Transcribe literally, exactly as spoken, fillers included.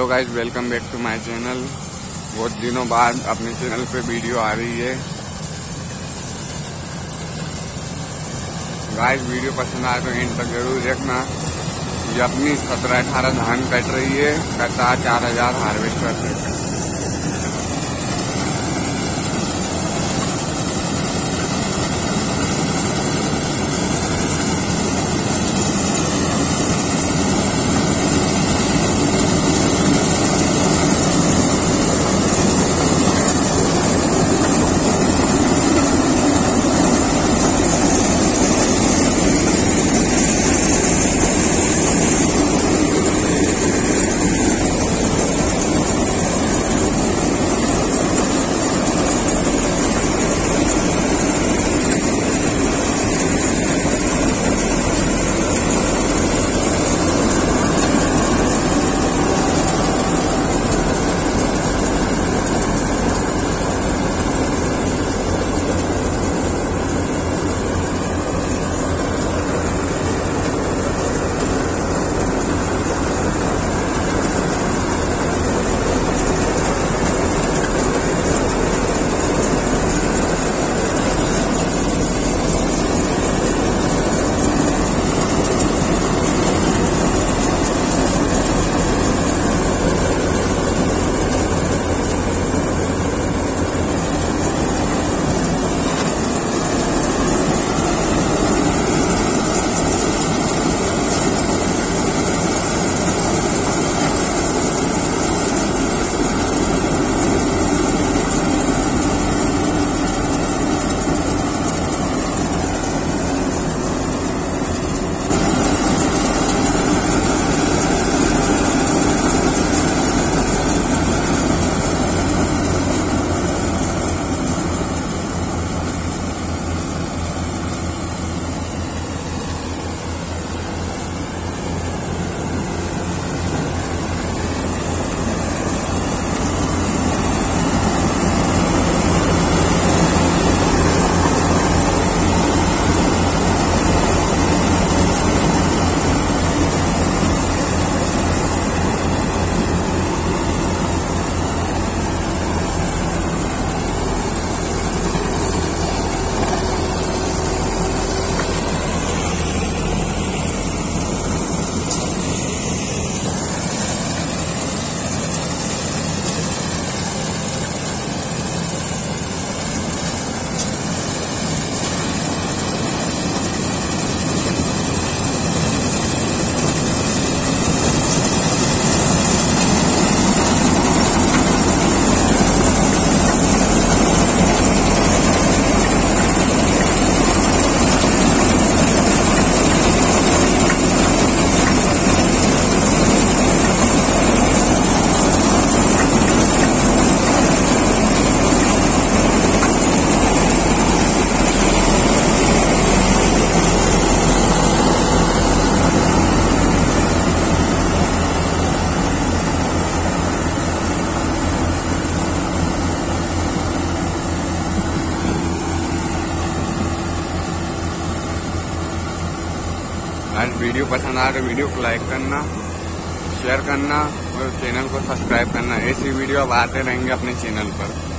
Guys, welcome back to my channel. बहुत दिनों बाद अपने चैनल पे वीडियो आ रही है। गाइज, वीडियो पसंद आए तो एंड तक जरूर देखना। ये अपनी सत्रह अठारह धान कट रही है, कटा चार हजार हार्वेस्ट कर सकते हैं। आज वीडियो पसंद आए तो वीडियो को लाइक करना, शेयर करना और चैनल को सब्सक्राइब करना। ऐसी वीडियो अब आते रहेंगे अपने चैनल पर।